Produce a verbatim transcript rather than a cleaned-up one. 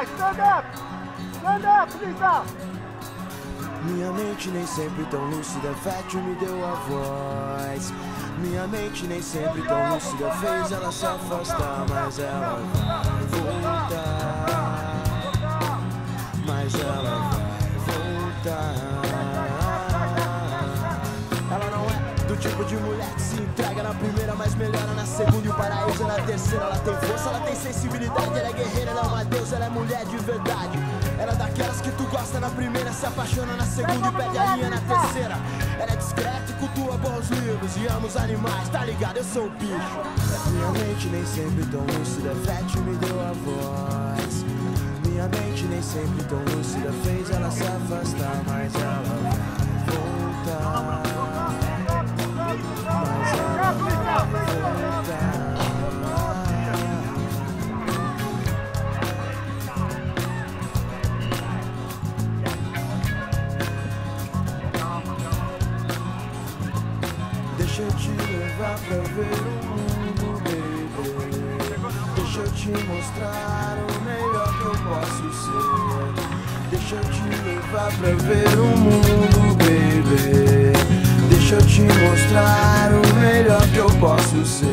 mais, stand up! Stand up, Lisa! Minha mente nem sempre tão lúcida, Fat me deu a voz. Minha mente nem sempre tão lúcida, fez ela se afastar, mas ela vai voltar. Mas ela vai voltar. Ela não é do tipo de mulher que se entrega na primeira, mas melhora na segunda e o paraíso na terceira. Ela tem força, ela tem sensibilidade, ela é guerreira, ela é uma deusa, ela é mulher de verdade. Ela é daquelas que tu gosta na primeira, se apaixona na segunda e pede a linha na terceira. Ela é discreta e cultua bons livros e ama os animais, tá ligado? Eu sou o bicho. Minha mente nem sempre tão lúcida, Fat me deu a voz. Minha mente nem sempre tão lúcida, fez ela se afastar, mas ela vai voltar. Mas ela vai voltar. Deixa eu te levar pra ver o mundo, baby. Deixa eu te mostrar o melhor que eu posso ser. Deixa eu te levar pra ver o mundo, baby. Deixa eu te mostrar o melhor que eu posso ser.